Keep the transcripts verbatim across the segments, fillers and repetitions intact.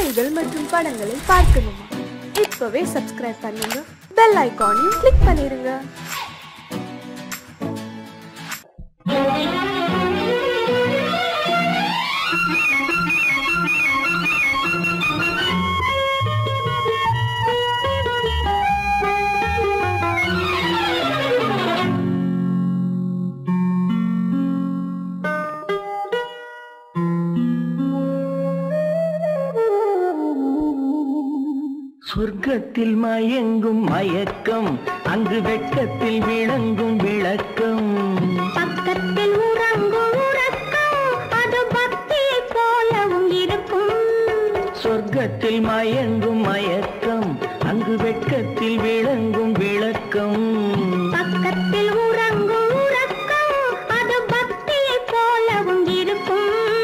சீரியல்கள் மற்றும் படங்களை பார்க்கணுமா? இப்பவே சப்ஸ்கிரைப் பண்ணுங்க, பெல் ஐகானையும் கிளிக் பண்ணிருங்க. சொர்க்கத்தில் மயங்கும் மயக்கம், அங்கு வெட்கத்தில் விளங்கும் விளக்கம். பக்கத்தில் உறங்கும் உறக்கம், அது பக்தியை போலவும் இருக்கும். சொர்க்கத்தில் மயங்கும் மயக்கம், அங்கு வெட்கத்தில் விளங்கும் விளக்கம். பக்கத்தில் உறங்கும் உறக்கம், அது பக்தியை போலவும் இருக்கும்.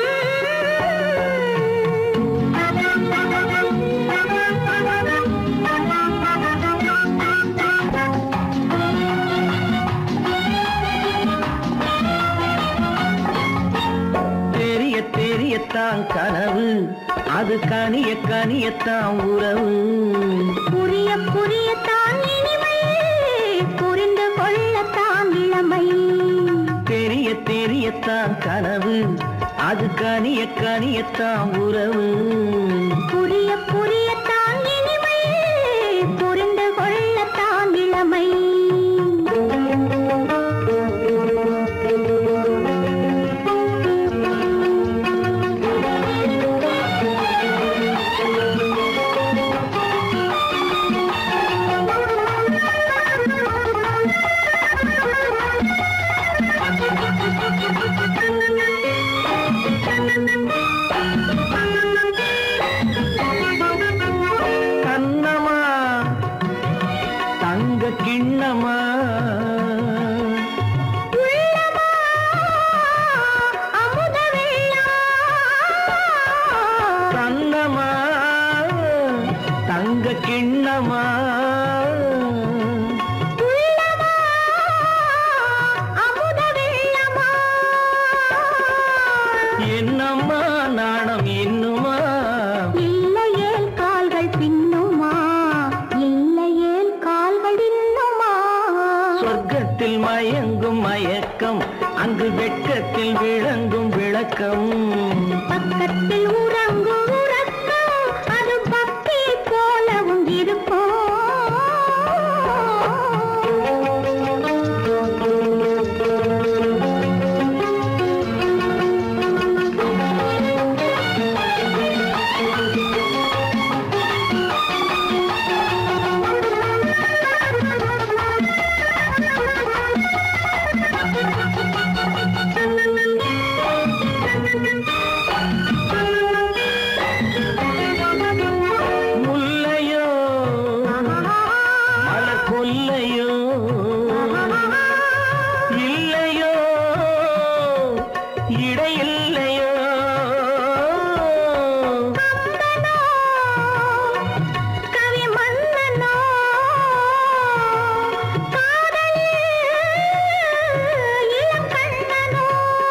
தெரியத்தான் கனவு, அது கனிய கனியத்தான் உறவு. புரிய புரியத்தான் இனிமை, புரிந்து கொள்ளத்தான் இளமை. தெரிய தெரியத்தான் கனவு, அது கனிய கனியத்தான் உறவு. புரிய புரியத்தான் இனிமை, புரிந்து கொள்ளத்தான் இளமை. கண்ணமா தங்க கிண்ணமா, கண்ணமா தங்க கிண்ணமா, என்னம்மா நாணம் இன்னுமா? இல்லையேல் கால்கள் பின்னுமா, இல்லையேல் கால்கள் இன்னுமா. சொர்க்கத்தில் மயங்கும் மயக்கம், அங்கு வெட்கத்தில் விளங்கும் விளக்கம். பக்கத்தில் உறங்கும் உறக்கம், அது பக்தி போலவும் இருக்கும். முல்லையோ மலர் கொல்லையோ, இல்லையோ இடையில்லையோ. கவி மன்னனோ, காதலில் இளங்கண்ணனோ.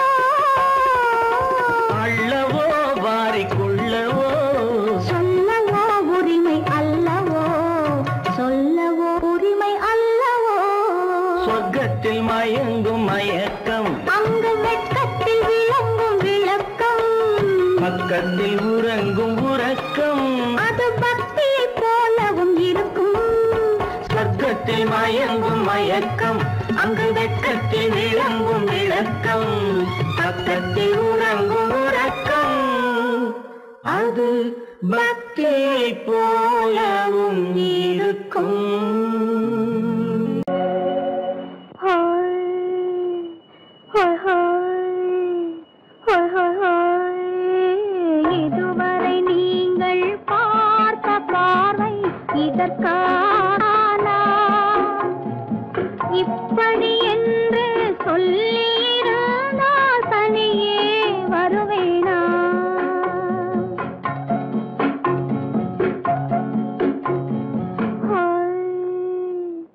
அள்ளவோ வாரிக்கொள்ளவோ, சொல்லவோ உரிமை அல்லவோ, சொல்லவோ உரிமை அல்லவோ. சொர்க்கத்தில் மயங்கும் மயக்கம், அங்கு வெட்கத்தில் விளங்கும் விளக்கம். பக்கத்தில் உறங்கும் உறக்கம். அது பக்தியை போலவும் இருக்கும். சொர்க்கத்தில் மயங்கும் மயக்கம், அங்கு வெட்கத்தில் விளங்கும் விளக்கம். பக்கத்தில் உறங்கும் உறக்கம், அது பக்தியை போலவும் இருக்கும். இதுவரை நீங்கள் பார்த்த பார்வை இதற்கானா? இப்படி என்று சொல்லியிருந்தால் தனியே வருவேனா? ஹாய்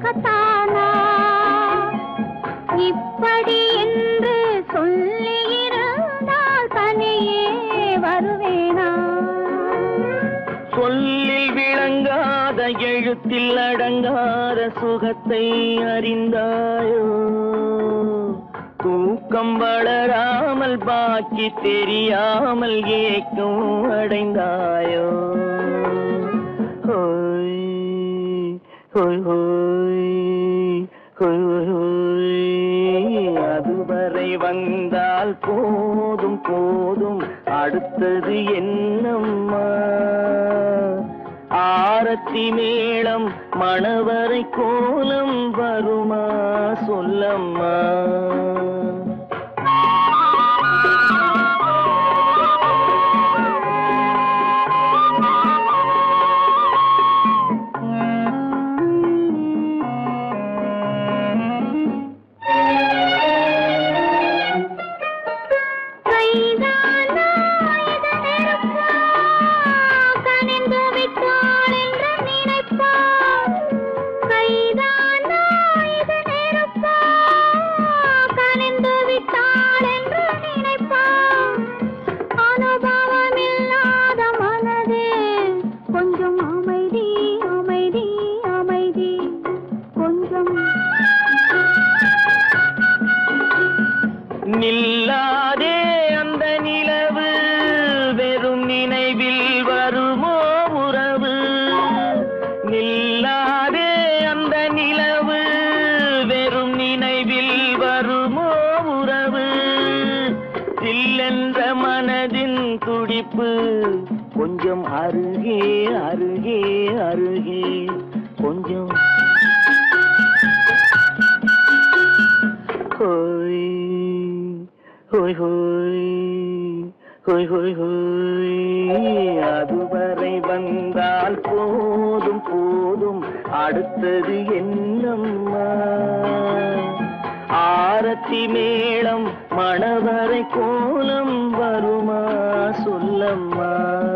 இதற்காகத்தானா இப்படி என்று சொல்லியிருந்தால் தனியே வருவேனா சொல்லில் விளங்காத எழுத்தில் அடங்காத சுகத்தை அறிந்தாயோ தூக்கம் வளராமல் பாக்கி தெரியாமல் ஏக்கம் அடைந்தாயோ ஹோய் ஹோய் ஹோய் ஹோய் ஹோய் அதுவரை வந்தால் போதும் போதும் அடுத்தது என்னம்மா ஆரத்தி மேளம் மணவரை கோலம் வருமா சொல்லம்மா நில்லாதே அந்த நிலவு வெறும் நினைவில் வருமோ உறவு நில்லாதே அந்த நிலவு வெறும் நினைவில் வருமோ உறவு சில்லென்ற மனதின் துடிப்பு கொஞ்சம் அருகே அருகே அருகே கொஞ்சம் ஹோய் ஹோய் ஹோய் ஹோய் ஹோய் ஹோய் அதுவரை வந்தால் போதும் போதும் அடுத்தது என்னம்மா ஆரத்தி மேளம் மணவரை கோலம் வருமா சொல்லம்மா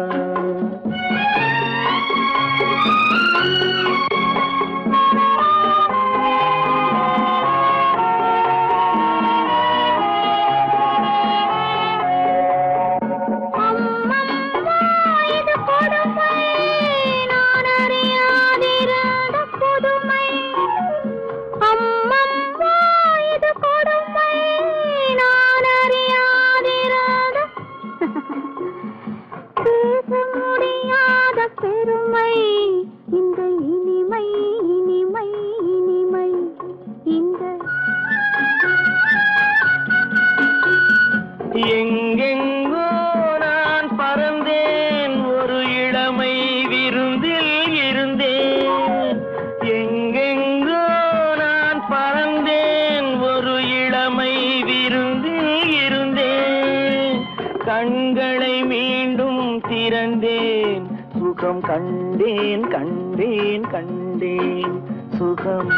எங்கெங்கோ நான் பறந்தேன் ஒரு இளமை விருந்தில் இருந்தேன் எங்கெங்கோ நான் பறந்தேன் ஒரு இளமை விருந்தில் இருந்தேன் கண்களை மீண்டும் திறந்தேன் சுகம் கண்டேன் கண்டேன் கண்டேன் சுகம்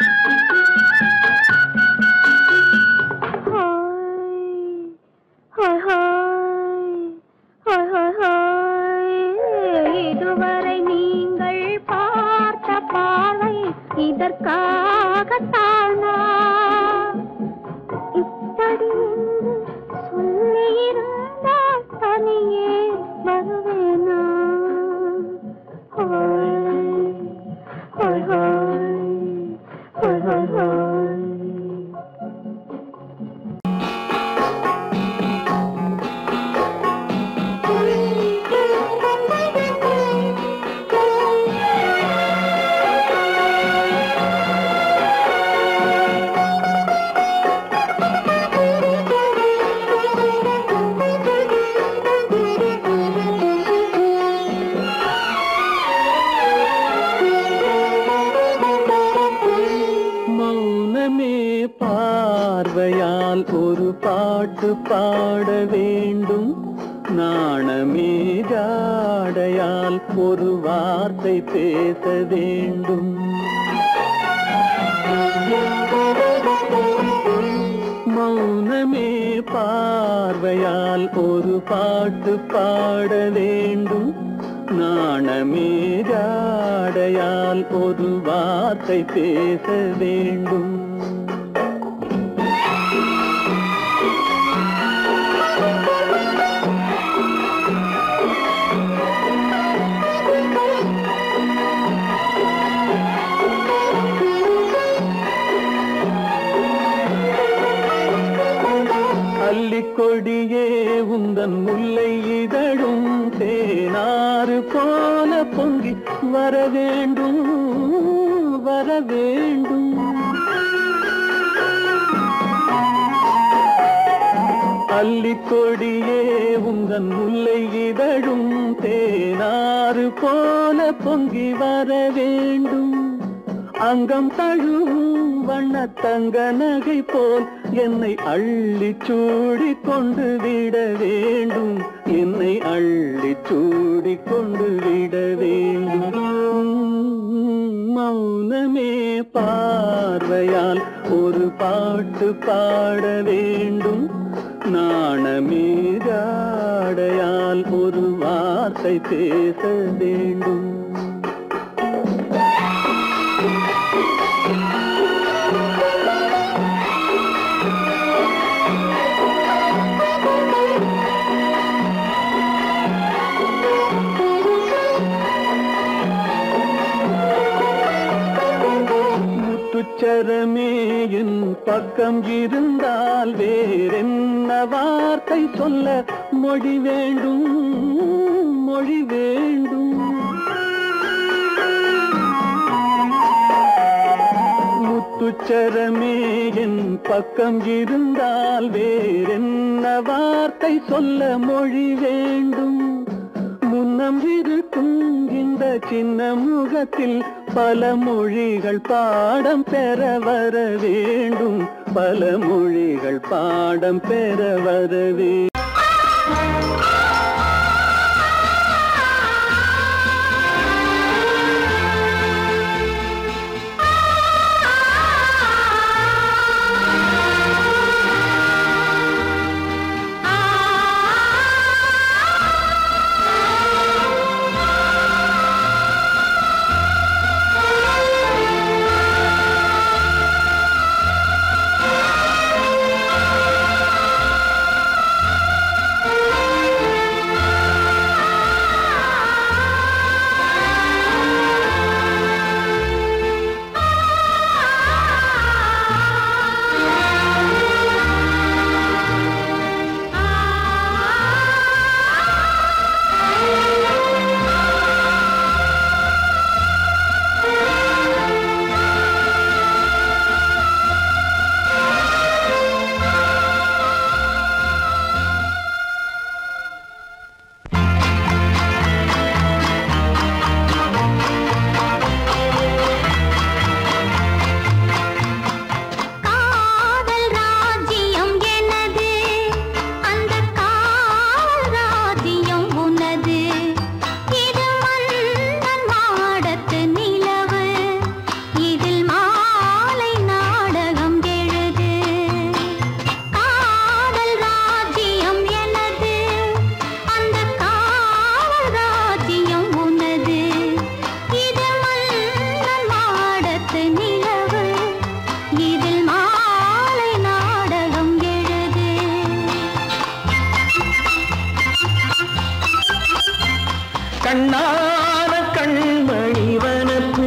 இதுவரை நீங்கள் பார்த்த பார்வை இதற்காகத்தானா இப்படி சொல்லியிருந்தால் தனியே வருவேனா ஹோய் ஹோய் ஹோய் ஹோய் ஹோய் பார்வையால் ஒரு பாட்டு பாட வேண்டும் நாணமே ஜாடையால் ஒரு வார்த்தை பேச வேண்டும் மௌனமே பார்வையால் ஒரு பாட்டு பாட வேண்டும் நாணமே ஜாடையால் ஒரு வார்த்தை பேச வேண்டும். கொடியே உந்தன் முல்லை இதழும் தேனாறு போல பொங்கி வர வேண்டும் வர வேண்டும். அல்லிக்கொடியே உந்தன் முல்லை இதழும் தேனாறு போல பொங்கி வர வேண்டும். அங்கம் தழுவும் வண்ண தங்க நகை போல் என்னை அள்ளி சூடி கொண்டு விட வேண்டும். என்னை அள்ளி சூடி கொண்டு விட வேண்டும். மௌனமே பார்வையால் ஒரு பாட்டு பாட வேண்டும். நாணமே ஜாடையால் ஒரு வார்த்தை பேச வேண்டும். முத்துச்சரமே என் பக்கம் இருந்தால் வேறென்ன வார்த்தை சொல்ல மொழி வேண்டும் மொழி வேண்டும். முத்துச்சரமே என் பக்கம் இருந்தால் வேறென்ன வார்த்தை சொல்ல மொழி வேண்டும். முன்னம் இருக்கும் இந்த சின்ன முகத்தில் பல மொழிகள் பாடம் பெற வர வேண்டும். பல மொழிகள் பாடம் பெற வர வேண்டும். கண்ணான கண்மணி வனப்பு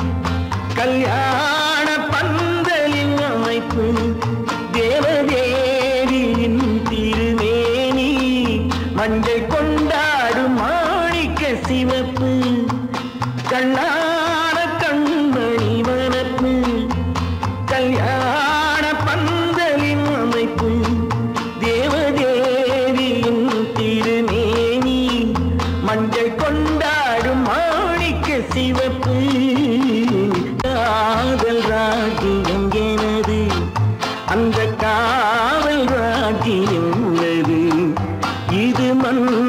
கல்யாண பந்தலின் அமைப்பு தேவதேவியின் திருமேனி மஞ்சள் கொண்டாடும் மாணிக்க சிவப்பு. கண்ணான கண்மணி வனப்பு கல்யாண பந்தலின் அமைப்பு தேவதேவியின் திருமேனி மஞ்சள் கொண்டாடும் மாணிக்க சிவப்பு. காதல் ராஜ்யம் எனது அந்த காவல் ராஜ்யம் உள்ளது இது மண்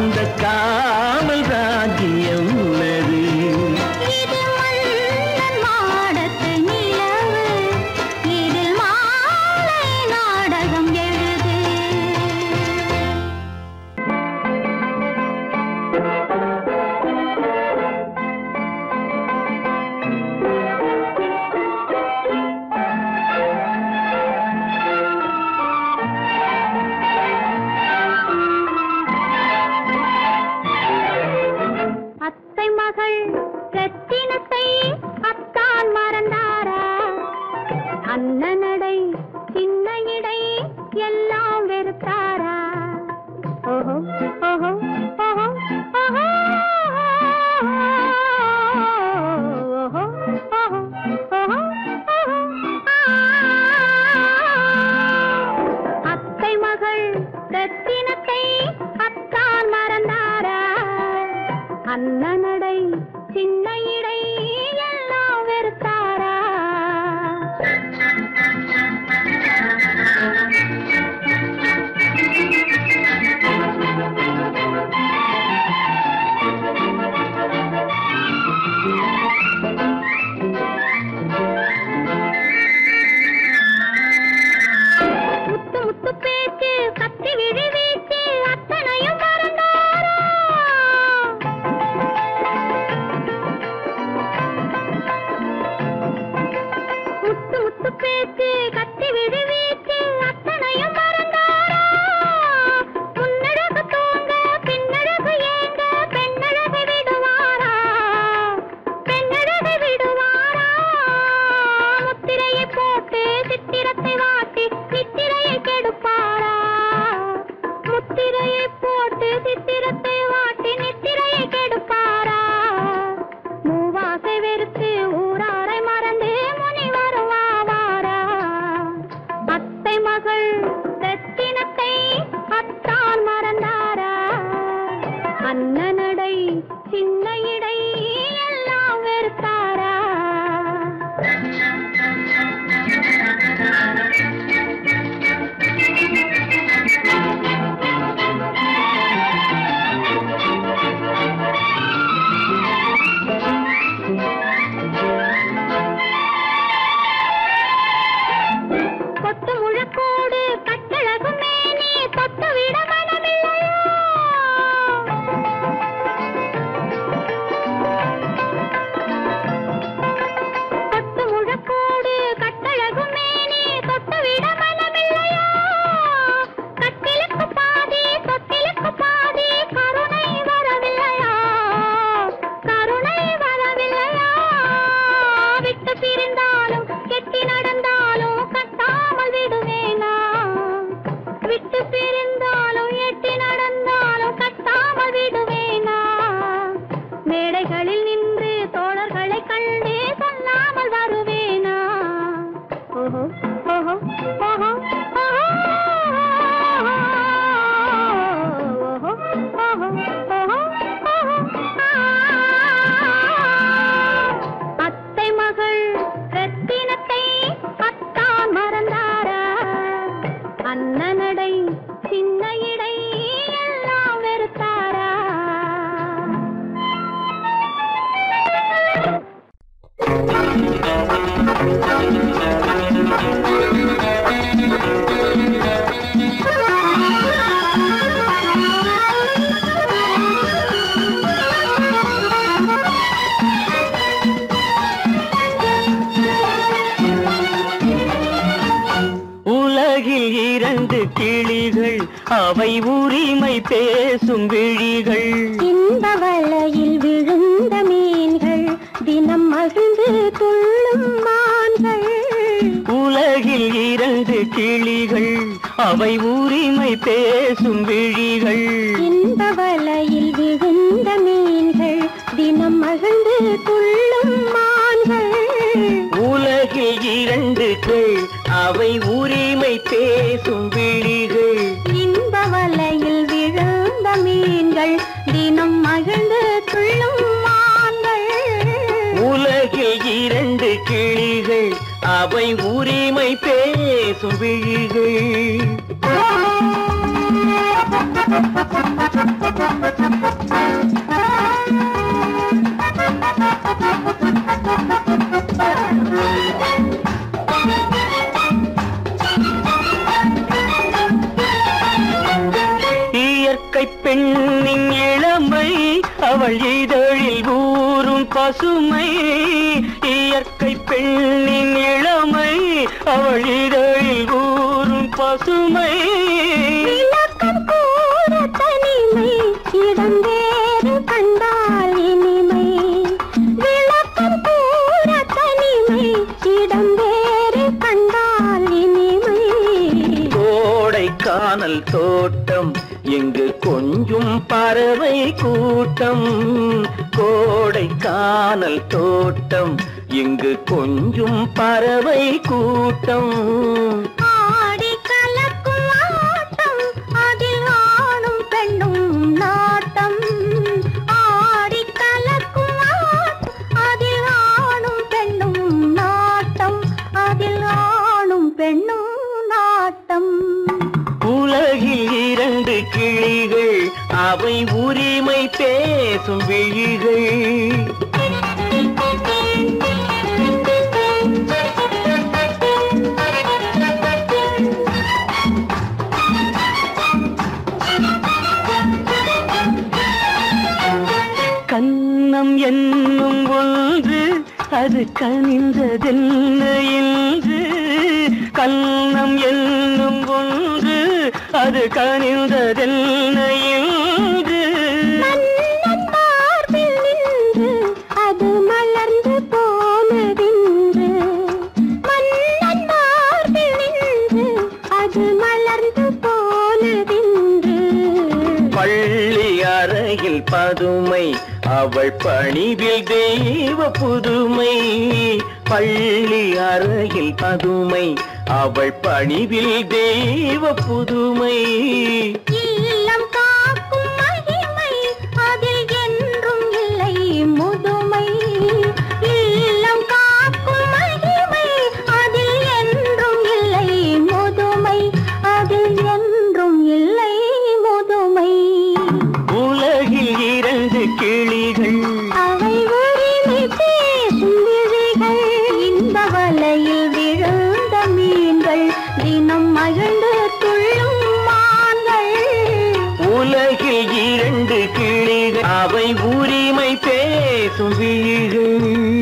அந்த காமல் ராஜ்யம் உள்ளது. இது மன்னன் மாடத்து நிலவு, இதில் மாலை நாடகம் எழுது. அத்தை மகள் ரத்தினத்தை அத்தான் மறந்தாரா? அண்ணனடை சின்ன இடை எல்லாம் வெறுத்தாரா? ஓஹோ ஓஹோ ஓஹோ ஓஹோ ஓஹோ ஓஹோ ஓஹோ அத்தை மகள் ரத்தினத்தை அத்தான் மறந்தாரா? அண்ணனடை சின்ன இடை எல்லாம் வெறுத்தாரா? முத்து முத்து பேச்சு கத்தி விழி வீச்சு அத்தனையும் மறந்தாரா? முத்து முத்து பேச்சு கத்தி விழி வீச்சு அத்தனையும் மறந்தாரா? முன்னழகு தூங்க பின்னழகு ஏங்க பெண்ணழகை விடுவாரா? பெண்ணழகை விடுவாரா? முத்திரையை போட்டு சித்திரத்தை வாட்டி சித்திரையை கெடுப்பாரா? முத்திரையை போட்டு சித்திரத்தை வாட்டி நித்திரையை கெடுப்பாரா? மூவாசை வெறுத்து ஊராரை மறந்து முனி வருவாரா? அத்தை மகள் ரத்தினத்தை அத்தான் மறந்தாரா? அண்ணனடை சின்ன இடை எல்லாம் வெறுத்தாரா? கொத்து முழக்கோடு கட்டழகு மேனி தொட்டு விட மனமில்லையா? கொத்து முழக்கோடு கட்டழகு மேனி தொட்டு விட மனமில்லையா? கட்டிலுக்கு பாதி தொட்டிலுக்கு பாதி கருணை வரவில்லையா? கருணை வரவில்லையா? விட்டு பிரிந்தாலும் கெட்டி நடந்தாலும் கட்டாமல் விடுவேனா? விட்டு பிரிந்தாலும் எட்டி நடந்தாலும் கட்டாமல் விடுவேனா? மேடைகளில் நின்று தோழர்களை கண்டு சொல்லாமல் வருவேனா? ஓஹோ ஓஹோ ஓஹோ ஓஹோ ஓஹோ ஓஹோ ஓஹோ அத்தை மகள் ரத்தினத்தை அத்தான் மறந்தாரா? அண்ணனடை சின்ன இடை எல்லாம் வெறுத்தாரா? உலகில் இரண்டு கிளிகள் அவை உரிமை பேசும் விழிகள். இந்த வலையில் விழுந்த மீன்கள் தினம் மகிழ்ந்து துள்ளும் மான்கள். உலகில் இரண்டு கிளிகள் அவை உரிமை பேசும் விழிகள். இந்த வலையில் விழுந்த மீன்கள் தினம் மகிழ்ந்து துள்ளும் மான்கள். உலகில் இரண்டு கிள் அவை உரிமை பேசும் விழிகள். இந்த வலையில் விழுந்த மீன்கள் தினம் மகிழ்ந்து துள்ளும் மான்கள். உலகில் இரண்டு கிளிகள் அவை உரிமை பேசும் விழிகள். இயற்கை பெண்ணின் இளமை அவள் இதழில் ஊறும் பசுமை. இயற்கை பெண்ணின் இளமை அவள் இதழில் ஊறும் பசுமை. விளக்கம் கூற தனிமை இடம் வேறு கண்டால் இனிமை. விளக்கம் கூற தனிமை இடம் வேறு கண்டால் இனிமை. கோடைக்கானல் தோட்டம் எங்கு கொஞ்சும் பறவை கூட்டம். கோடைக்கானல் தோட்டம் எங்கு கொஞ்சும் பறவை கூட்டம். ஆடி கலக்கும் ஆட்டம் அதில் ஆணும் பெண்ணும் நாட்டம். ஆடி கலக்கும் ஆட்டம் அதில் ஆணும் பெண்ணும் நாட்டம். அதில் ஆணும் பெண்ணும் நாட்டம். உலகில் இரண்டு கிளிகள் அவை உரிமை பேசும் விழிகள். கன்னம் என்னும் ஒன்று அது கனிந்ததென்ன என்று. கன்னம் என்னும் ஒன்று அது கனிந்ததென்ன என்று. மன்னன் மார்பில் நின்று அது மலர்ந்து போனதென்று. மன்னன் மார்பில் நின்று அது மலர்ந்து போனதென்று. பள்ளி அறையில் பதுமை அவள் பணிவில் தெய்வ புதுமை. பள்ளி அறையில் பதுமை அவள் பணிவில் தெய்வ புதுமை. இல்லம் காக்கும் மகிமை அதில் என்றும் இல்லை முதுமை. இல்லம் காக்கும் மகிமை அதில் என்றும் இல்லை முதுமை. அதில் என்றும் இல்லை முதுமை. உலகில் இரண்டு கிளிகள் அவை உரிமை பேசும் விழிகள். இந்த வலையில் விழுந்த மீன்கள் தினம் மகிழ்ந்து துள்ளும் மான்கள். உலகில் இரண்டு கிளிகள் அவை உரிமை பேசும் விழிகள்.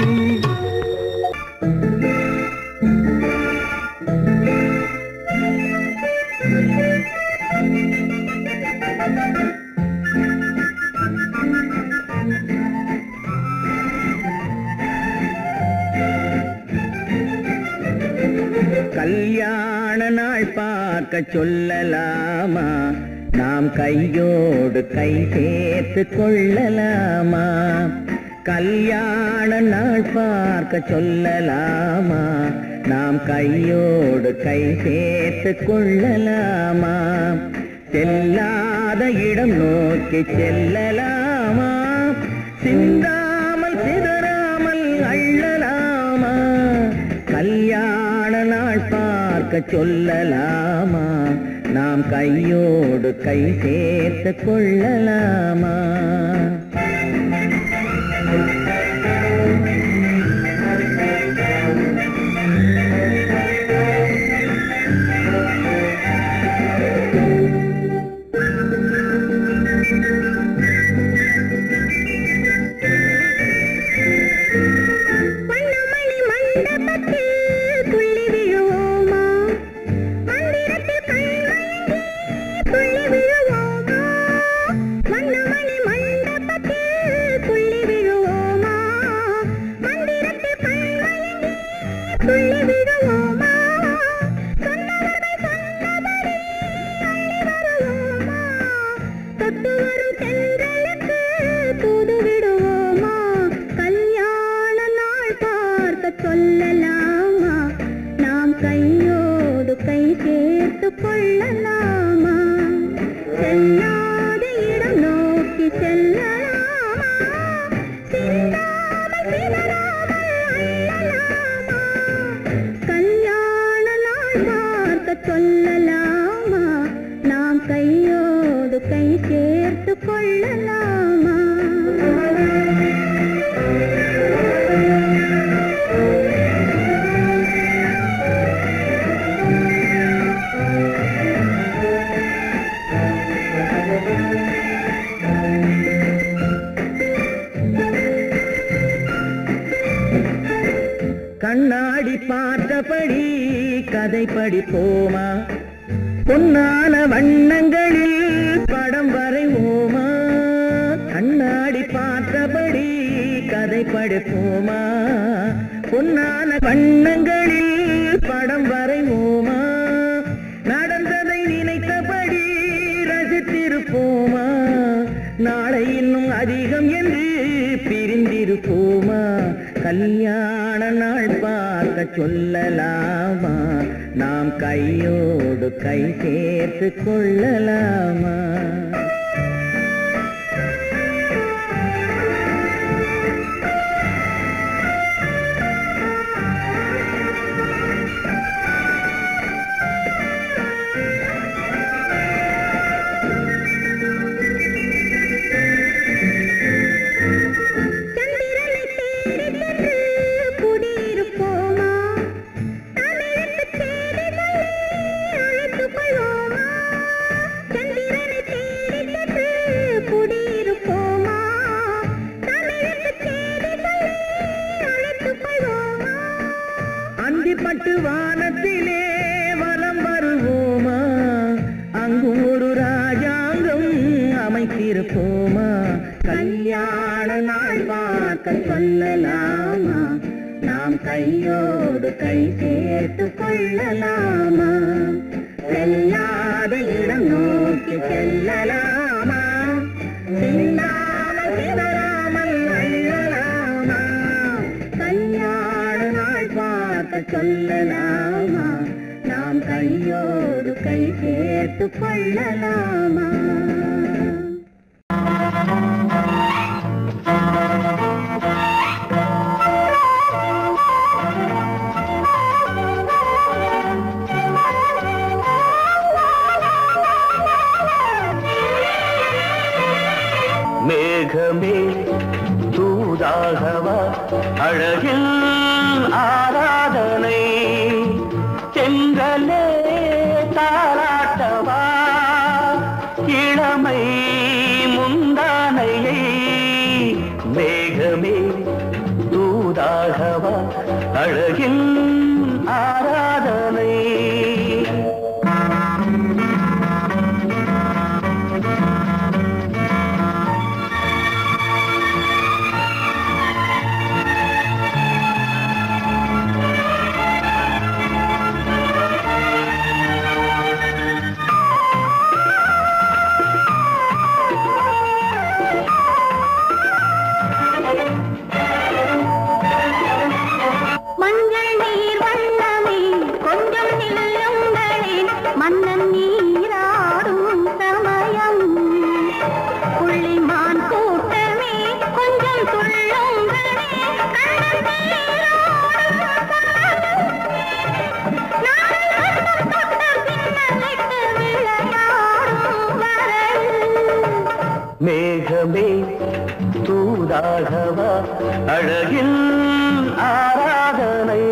கல்யாண நாள் பார்க்க சொல்லலாமா? நாம் கையோடு கை சேர்த்து கொள்ளலாமா? கல்யாண நாள் பார்க்க சொல்லலாமா? நாம் கையோடு கை சேர்த்து கொள்ளலாமா? செல்லாத இடம் நோக்கி செல்லலாமா? சிந்தாமல் சிதறாமல் அள்ளலாமா? கல்யாண நாள் பார்க்க சொல்லலாமா? நாம் கையோடு கை சேர்த்து கொள்ளலாமா? மண்டபத்தில் கண்ணாடி பார்த்தபடி கதை படிப்போமா பொன்னான வண்ணங்களில் படம் வரைவோமா கண்ணாடி பார்த்தபடி கதை படிப்போமா பொன்னான வண்ணங்களில் படம் வரைவோமா நடந்ததை நினைத்தபடி ரசித்திருப்போமா நாளை இன்னும் அதிகம் என்று பிரிந்திருப்போமா கல்யாண நாள் பார்க்க சொல்லலாமா நாம் கையோடு கை சேர்த்து கொள்ளலாமா பட்டு வானத்திலே வலம் வருவோமா அங்கும் ஒரு ராஜாங்கம் அமைத்திருப்போமா கல்யாண நாள் பார்க்க சொல்லலாமா நாம் கையோடு கை சேர்த்து கொள்ளலாமா செல்லாத இடம் நோக்கி செல்லலாமா சிந்தாமல் சிதறாமல் அள்ளலாமா கல்யாண நாள் பார்க்க சொல்லலாமா நாம் கையோடு கை சேர்த்து கொள்ளலாமா மேகமே தூதாகவா அழகில் ஆராதனை செங்கலே தாராட்டவா இளமை முந்தானையை மேகமே தூதாகவா அழகில் ஆராதனை மேகமே தூதாகவா அழகில் ஆராதனை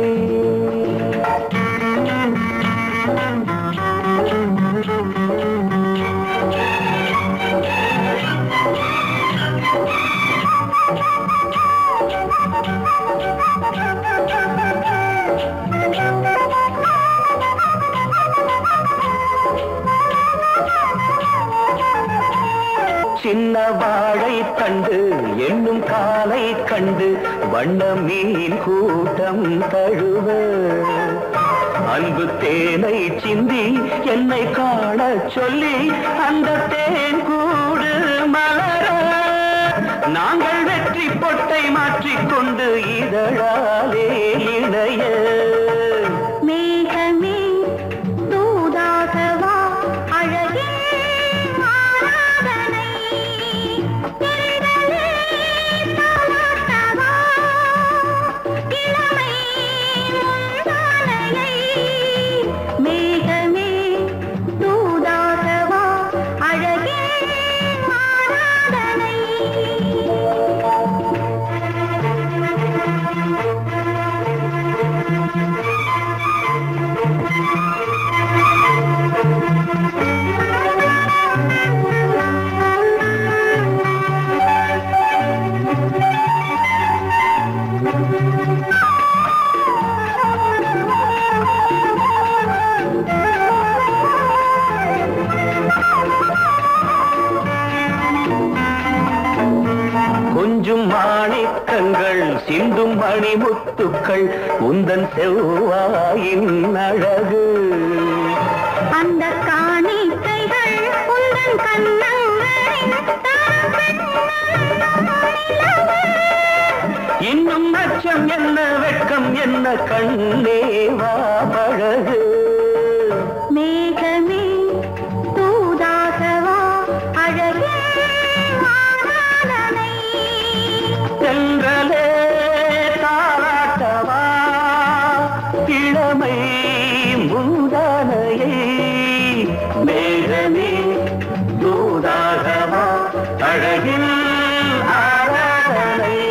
சின்ன வாழை கண்டு எண்ணும் காலை கண்டு வண்ண மீன் கூட்டம் தழுவ அன்பு தேனை சிந்தி என்னை காண சொல்லி அந்த தேன் கூடு மலர நாங்கள் வெற்றி பொட்டை மாற்றிக்கொண்டு இதழாலே இணைய மேகமே தூதாகவா அழகே ஆராதனை தென்றலே தாலாட்டவா இளமை முந்தானையை மேகமே தூதாகவா அழகே ஆராதனை Thank you. கொஞ்சும் மாணிக்கங்கள் சிந்தும் மணிமுத்துக்கள் உந்தன் செவ்வாயின் அழகு. அந்த காணிக்கைகள் உந்தன் கண்ணங்களின் இன்னும் அச்சம் என்ன வெட்கம் என்ன கண்ணேவா பழகு. மேகமே தூதாகவா அழகே ஆராதனை. சென்றலே தாராட்டவா இளமை மூதானையை. மேகமே தூதாகவா அழகில் ஆராதனை.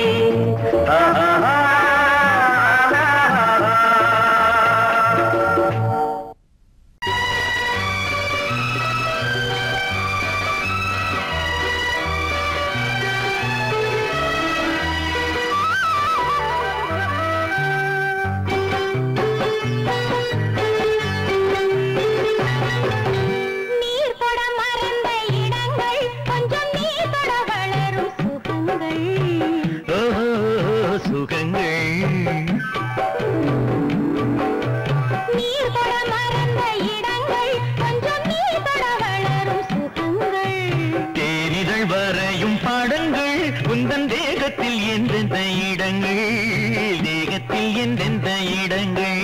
தேகத்தில் எந்தெந்த இடங்கள் தேகத்தில் எந்தெந்த இடங்கள்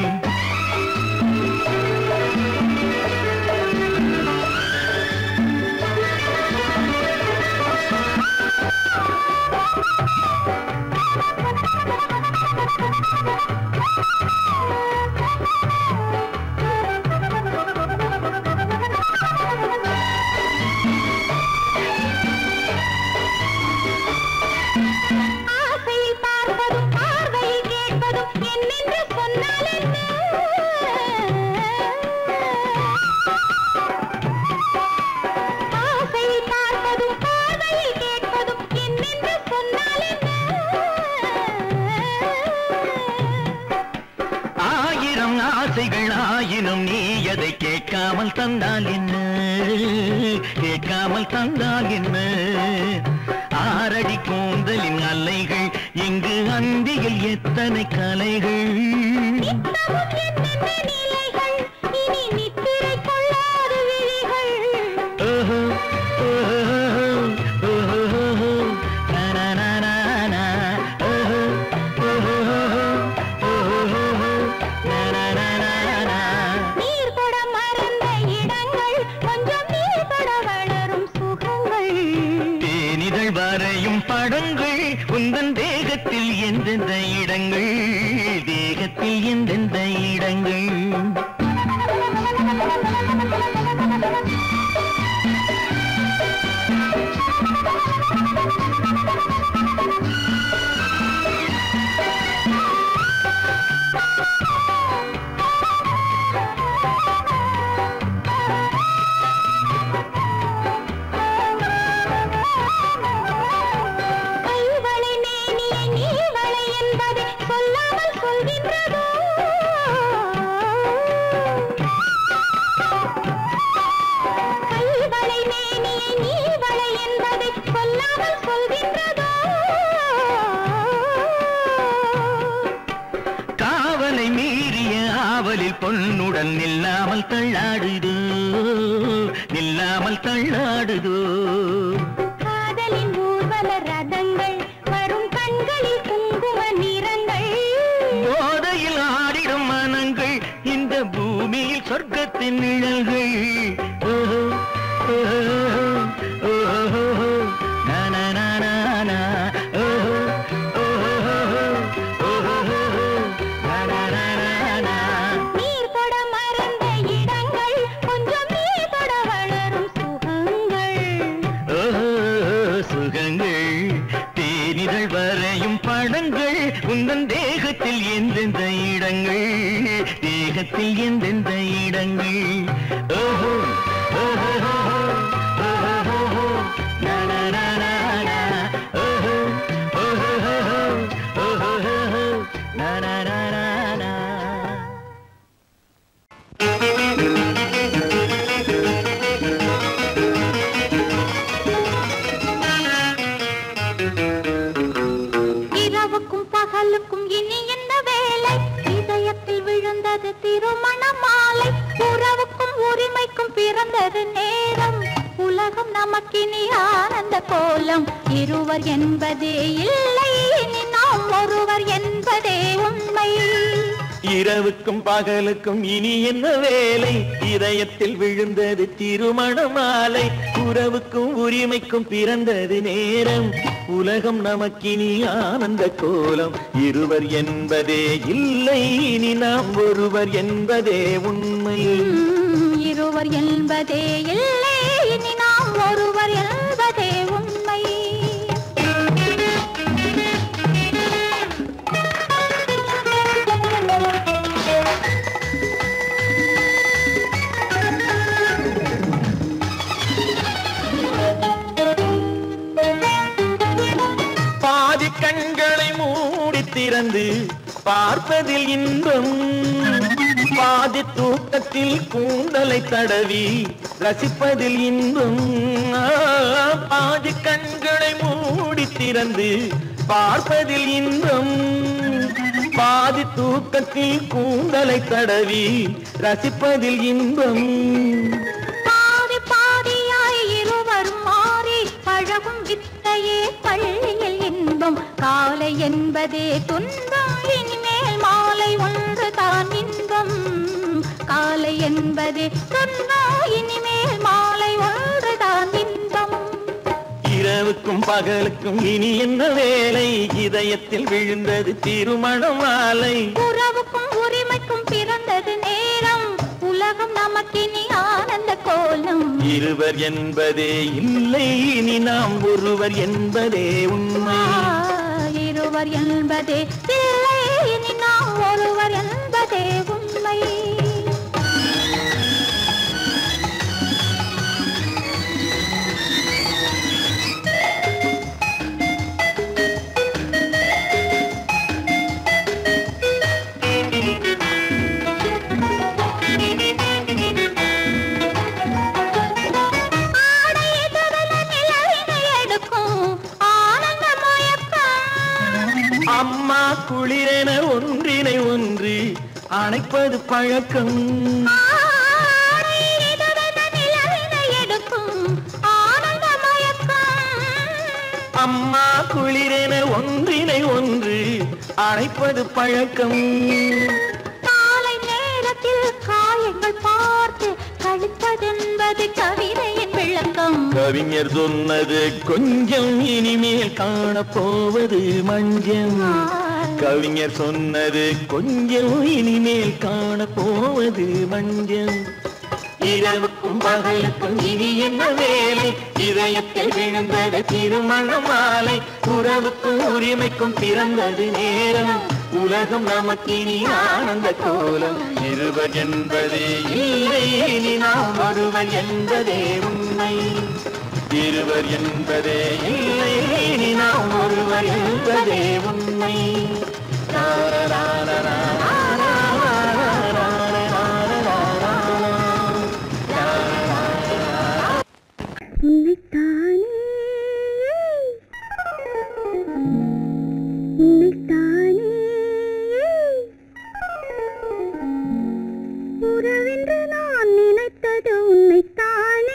ஆயினும் நீ எதை கேட்காமல் தந்தால் என்ன கேட்காமல் தந்தால் என்ன. ஆறடி கூந்தலின் அலைகள் இங்கு அந்தியில் எத்தனை கலைகள். படங்கள் உந்தன் தேகத்தில் எந்தெந்த இடங்கள் தேகத்தில் எந்தெந்த இடங்கள். காவலை மீறிய ஆவலில் பொன்னுடன் நில்லாமல் தள்ளாடுதோ நில்லாமல் தள்ளாடுதோ. காதலின் ஊர்வல ரதங்கள் வரும் கண்களில் குங்கும நிறங்கள். போதையில் ஆடிடும் மனங்கள் இந்த பூமியில் சொர்க்கத்தின் நிழல்கள். ஓஹோ ஓஹோ ஓஹோ படங்கள் உந்தன் தேகத்தில் எந்தெந்த இடங்கள் தேகத்தில் எந்தெந்த இடங்கள். ஓஹோ ஓஹோ ஓஹோ ஓஹோ ஓஹோ பகலுக்கும் இனி என்ன வேலை இதயத்தில் விழுந்தது திருமண மாலை உறவுக்கும் உரிமைக்கும் பிறந்தது நேரம் உலகம் நமக்கினி ஆனந்த கோலம் இருவர் என்பதே இல்லை இனி நாம் ஒருவர் என்பதே உண்மை இரவுக்கும் பகலுக்கும் இனி என்ன வேலை இதயத்தில் விழுந்தது திருமண மாலை உறவுக்கும் உரிமைக்கும் பிறந்தது நேரம் உலகம் நமக்கினி ஆனந்த கோலம் இருவர் என்பதே இல்லை இனி நாம் ஒருவர் என்பதே உண்மை இருவர் என்பதே இல்லை இனி நாம் ஒருவர் என்பதே உண்மை கண்களை மூடி திறந்து பார்ப்பதில் இன்பம் பாதி தூக்கத்தில் கூந்தலை தடவி ரசிப்பதில் இன்பம் பாதி கண்களை மூடி திறந்து பார்ப்பதில் இன்பம் பாதி தூக்கத்தில் கூந்தலை தடவி ரசிப்பதில் இன்பம் பாதி பாதியாய் இருவர் மாறி பழகும் வித்தையே பள்ளியில் இன்பம் காலை என்பதே துன்பம் இனிமேல் மாலை ஒன்று தான் இன்பம் காலை என்பதே துன்பம் இனிமேல் மாலை ஒன்று தான் இன்பம் இரவுக்கும் பகலுக்கும் இனி என்ன வேலை இதயத்தில் விழுந்தது திருமண மாலை உறவுக்கும் உரிமைக்கும் பிறந்தது நேரம் உலகம் நமக்கினி ஆனந்த கோலம் இருவர் என்பதே இல்லை இனி நாம் ஒருவர் என்பதே உண்மை இருவர் என்பதே இல்லை இனி நாம் ஒருவர் என்பதே உண்மை அம்மா குளிரென ஒன்றினை ஒன்று அணைப்பது பழக்கம் அம்மா குளிரென ஒன்றினை ஒன்று அணைப்பது பழக்கம் காலை நேரத்தில் காயங்கள் பார்த்து கழிப்பதென்பது கவிதையின் விளக்கம் கவிஞர் சொன்னது கொஞ்சம் இனிமேல் காணப்போவது மஞ்சள் கவிஞர் சொன்னது கொஞ்சம் இனிமேல் காணப்போவது மஞ்சள் இரவுக்கும் பகலுக்கும் இனி என்ன வேலை இதயத்தில் விழுந்தது திருமண மாலை உறவுக்கும் உரிமைக்கும் பிறந்தது நேரம் உலகம் நமக்கினி ஆனந்த கோலம் இருவர் என்பதே இல்லை இனி நாம் ஒருவர் என்பதே உண்மை இருவர் என்பதே இல்லை இனி நாம் ஒருவர் என்பதே உண்மை உன்னைத்தானே உன்னைத்தானே உறவென்று நான் நினைத்தது உன்னைத்தானே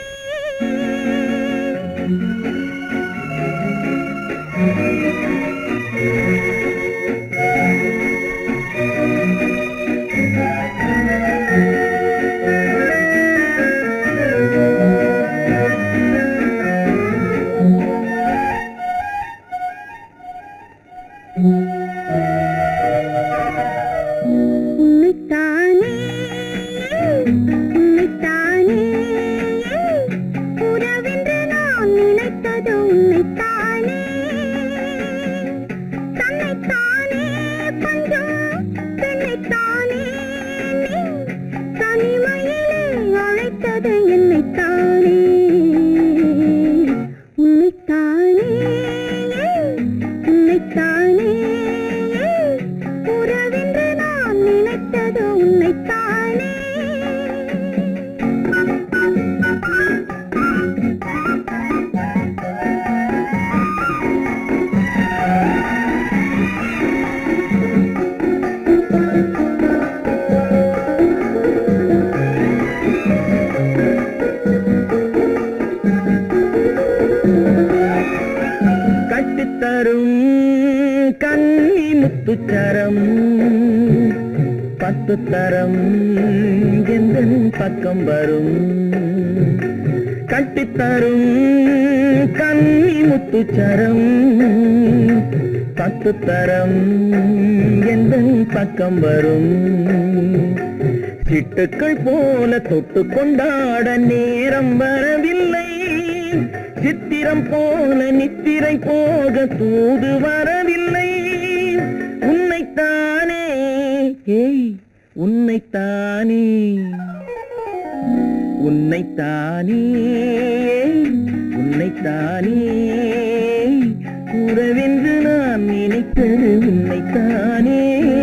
உன்னைத்தானே உன்னைத்தானே உறவென்று நான் நினைத்தது உன்னைத்தானே தன்னைத்தானே பஞ்சம் பெண்ணைத்தானே தனிமையிலே அழைத்தது என்னைத்தானே உன்னைத்தானே உன்னைத்தானே கட்டித்தரும் கண்ணி முத்துச்சரம் பத்து தரம் எந்தன் பக்கம் வரும் கட்டித்தரும் கண்ணி முத்துச்சரம் பத்து தரம் எந்தன் பக்கம் வரும் சிட்டுக்கள் போல தொட்டு கொண்டாட நேரம் வரவில்லை சித்திரம் போல நித்திரை போக தூது வரவில்லை உன்னைத்தானே ஏய் உன்னைத்தானே உன்னைத்தானே உன்னைத்தானே கூறவென்று நான் நினைத்தது உன்னைத்தானே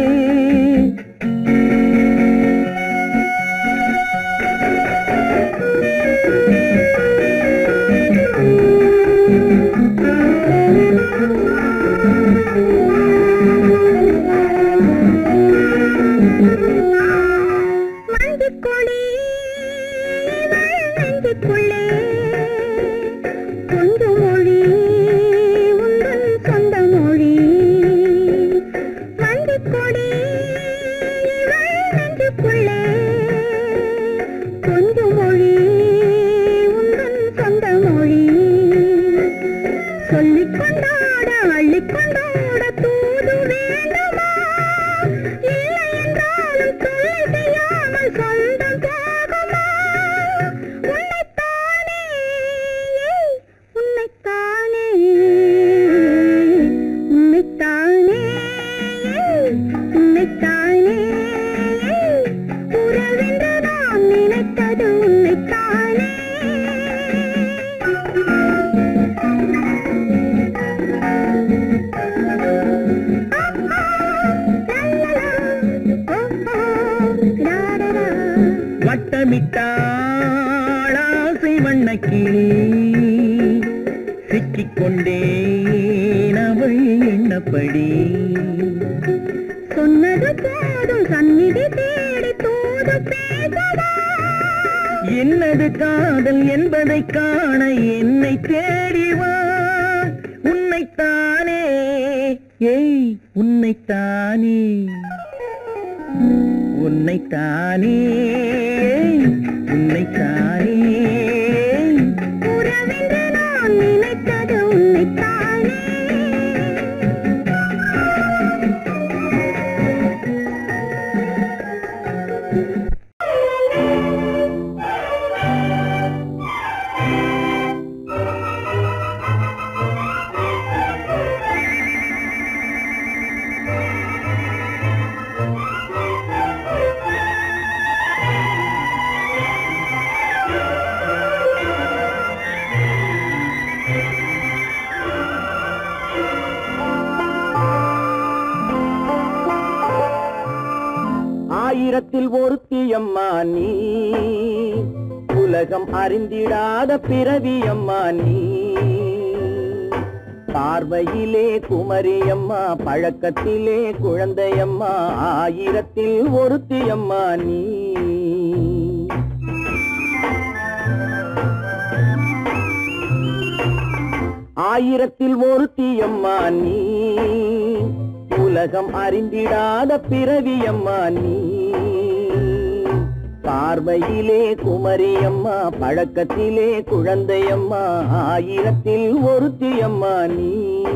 வட்டமிட்டாளாசை வண்ணக்கிளி சிக்கிக்கொண்டேன் அவள் எண்ணப்படி சொன்னது போதும் சந்நிதி தேடி தூது பேசவா என்னது காதல் என்பதை காண என்னை தேடிவா உன்னைத்தானே ஏய் உன்னைத்தானே உன்னைத்தானே உன்னைத்தானே உறவென்று நான் நினைத்தது உன்னைத்தானே ஆயிரத்தில் ஒருத்தியம்மா நீ உலகம் அறிந்திடாத பிறவியம்மா நீ பார்வையிலே குமரியம்மா பழக்கத்திலே குழந்தையம்மா ஆயிரத்தில் ஒருத்தியம்மா நீ ஆயிரத்தில் ஒருத்தியம்மா நீ உலகம் அறிந்திடாத பிறவியம்மா நீ பார்வையிலே குமரியம்மா பழக்கத்திலே குழந்தையம்மா ஆயிரத்தில் ஒருத்தியம்மா நீ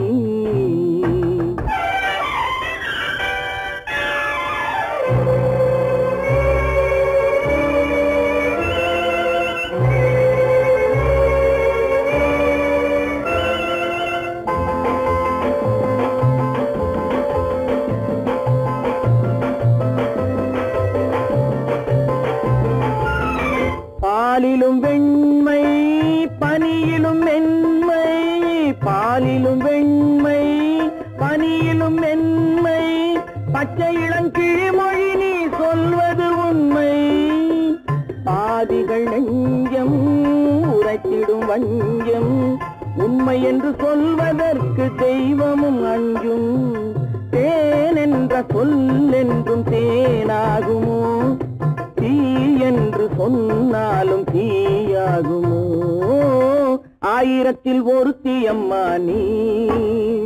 பாலிலும் வெண்மை பனியிலும் மென்மை பாலிலும் வெண்மை பனியிலும் மென்மை பச்சை இளங்கிழிமொழி நீ சொல்வது உண்மை பாதிகள் நெஞ்சம் உரைத்திடும் வஞ்சம் உண்மை என்று சொல்வதற்கு தெய்வமும் அஞ்சும் தேன் என்ற சொல் என்றும் தேனாகுமோ தீ என்று சொன்னாலும் தீயாகுமோ ஆயிரத்தில் ஒருத்தியம்மா நீ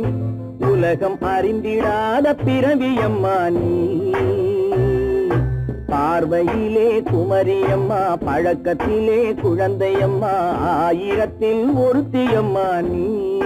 உலகம் அறிந்திடாத பிறவியம்மா நீ. பார்வையிலே குமரியம்மா, பழக்கத்திலே குழந்தையம்மா, ஆயிரத்தில் ஒருத்தியம்மா நீ.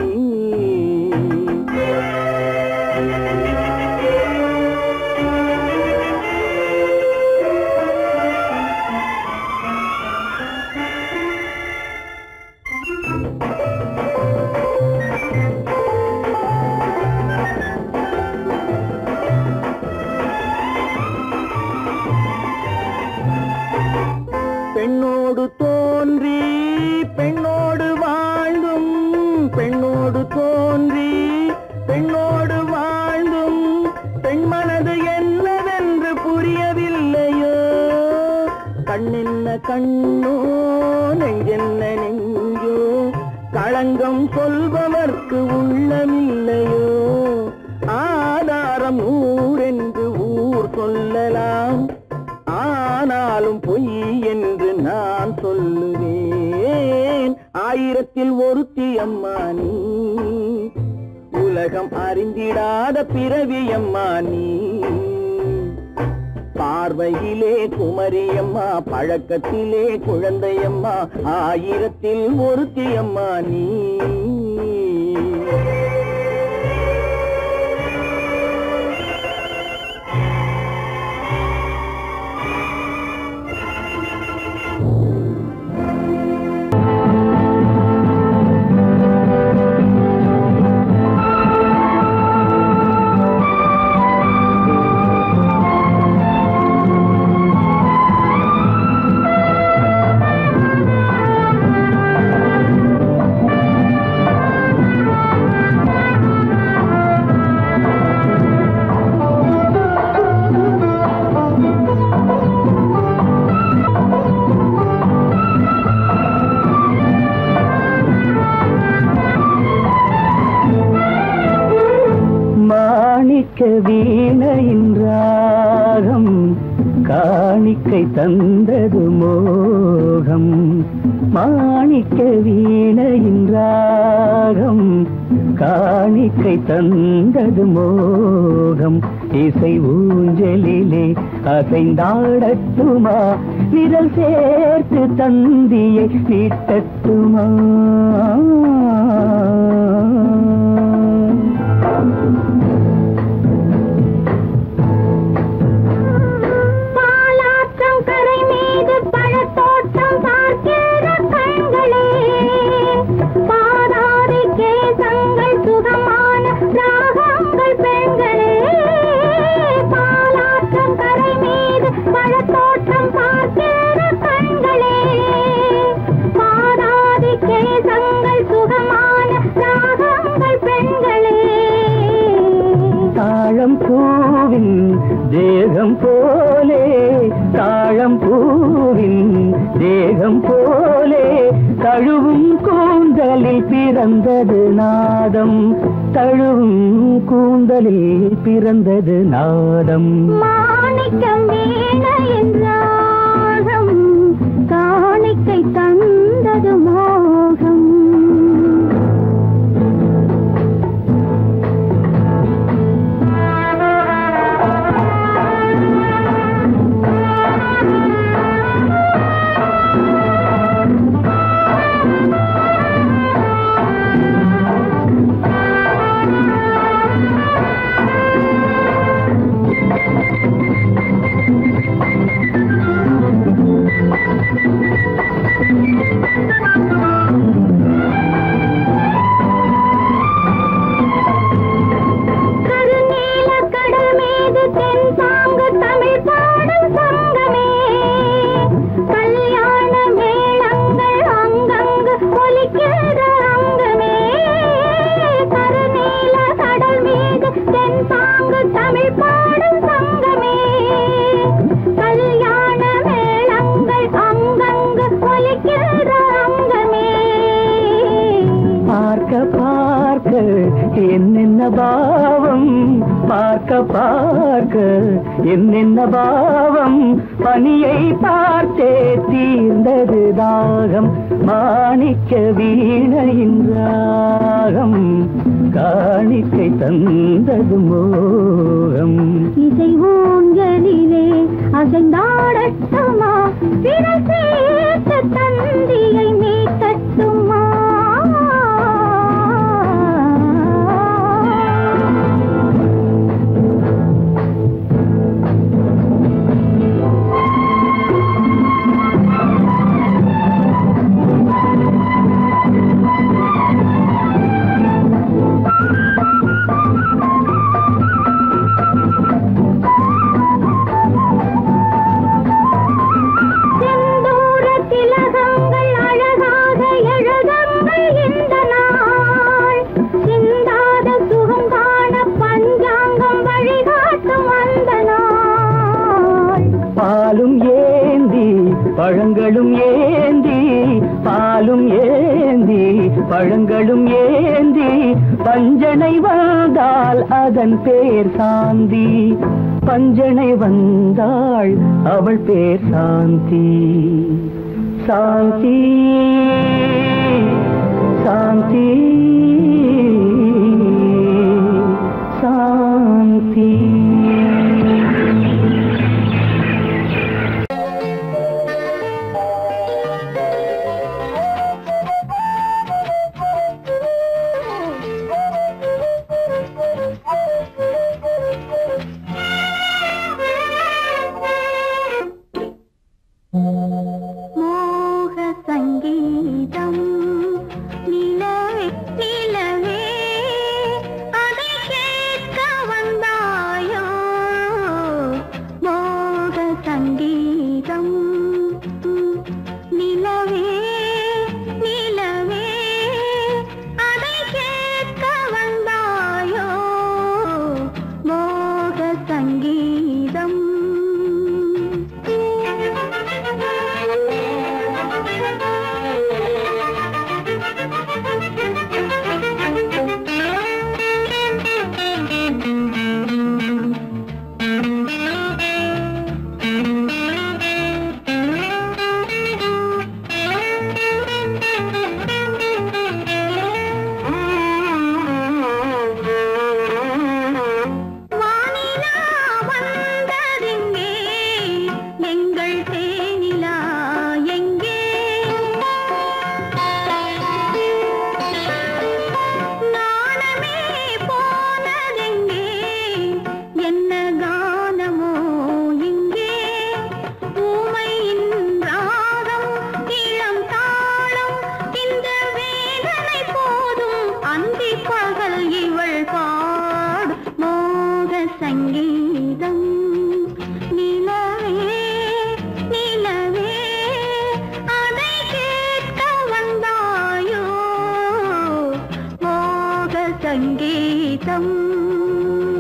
பெண்ணோடு தோன்றி பெண்ணோடு வாழ்ந்தும், பெண்ணோடு தோன்றி பெண்ணோடு வாழ்ந்தும், பெண்மனது என்னவென்று புரியவில்லையோ. கண்ணென்ன கண்ணோ, நெஞ்சென்ன நெஞ்சோ, களங்கம் சொல்பவர்க்கு உள்ளமில்லையோ. ஆதாரம் நூறென்று ஊர் சொல்லலாம், ஆனாலும் பொய் என்று நான் சொல்லுவேன். ஆயிரத்தில் ஒருத்தி அம்மா நீ, உலகம் அறிந்திடாத பிறவியம்மா நீ. பார்வையிலே குமரியம்மா, பழக்கத்திலே குழந்தையம்மா, ஆயிரத்தில் ஒருத்தி அம்மா நீ. வீணையின் ராகம் காணிக்கை தந்தது மோகம். மாணிக்க வீணையின் ராகம் காணிக்கை தந்தது மோகம். இசை ஊஞ்சலிலே அசைந்தாடட்டுமா, விரல் சேர்த்து தந்தியை நீட்டட்டுமா. பூவின் தேகம் போலே, தாழம் பூவின் தேகம் போலே, தழுவும் கூந்தலில் பிறந்தது நாதம், தழுவும் கூந்தலில் பிறந்தது நாதம். மாணிக்கம் வீணையின் ராகம் காணிக்கை தந்தது மோகம். என்னென்ன பாவம் பார்க்க பார்க்க, என்னென்ன பாவம் பனியை பார்த்தே தீர்ந்தது தாகம். மாணிக்க வீணையின் ராகம் காணிக்கை தந்தது மோகம். இசை ஊஞ்சலிலே அசைந்தாடட்டுமா, விரல் சேர்த்த தந்தியை மீட்டட்டுமா? பாலும் ஏந்தி பழங்களும் ஏந்தி, பாலும் ஏந்தி பழங்களும் ஏந்தி, பஞ்சனை வந்தால் அதன் பேர் சாந்தி. பஞ்சனை வந்தாள் அவள் பேர் சாந்தி. சாந்தி சாந்தி சாந்தி. சங்கீதம்